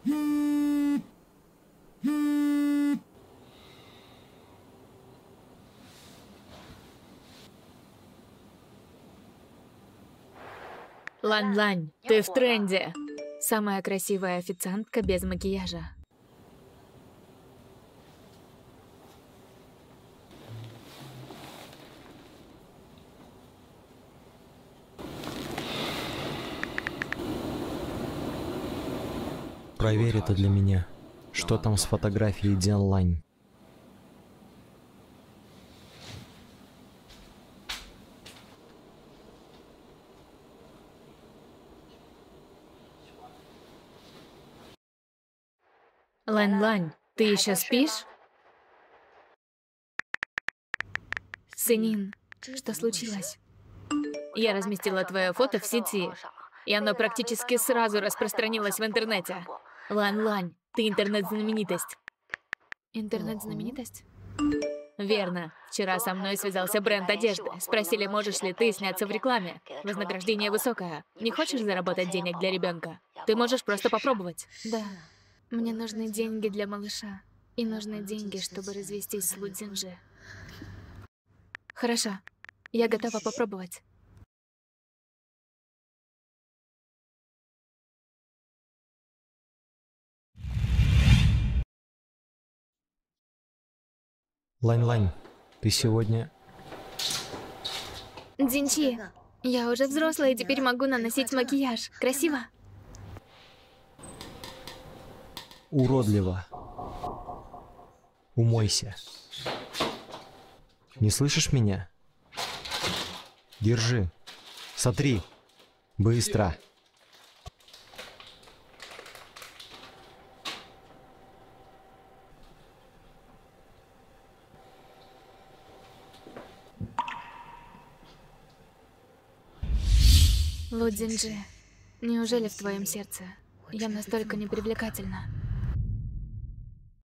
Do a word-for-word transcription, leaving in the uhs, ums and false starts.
Лань-Лань, ты в тренде. Самая красивая официантка без макияжа. Проверь это для меня. Что там с фотографией Диан Лань? Лань-Лань, ты еще спишь? Сынин, что случилось? Я разместила твое фото в сети, и оно практически сразу распространилось в интернете. Лань-Лань, ты интернет-знаменитость. Интернет-знаменитость? Верно. Вчера со мной связался бренд одежды. Спросили, можешь ли ты сняться в рекламе. Вознаграждение высокое. Не хочешь заработать денег для ребенка? Ты можешь просто попробовать. Да. Мне нужны деньги для малыша. И нужны деньги, чтобы развестись с Лу Цзиньжи. Хорошо. Я готова попробовать. Лань-Лань, ты сегодня... Дзиньчи, я уже взрослая и теперь могу наносить макияж. Красиво? Уродливо. Умойся. Не слышишь меня? Держи. Сотри. Быстро. Лу Цзиньжи, неужели в твоем сердце я настолько непривлекательна?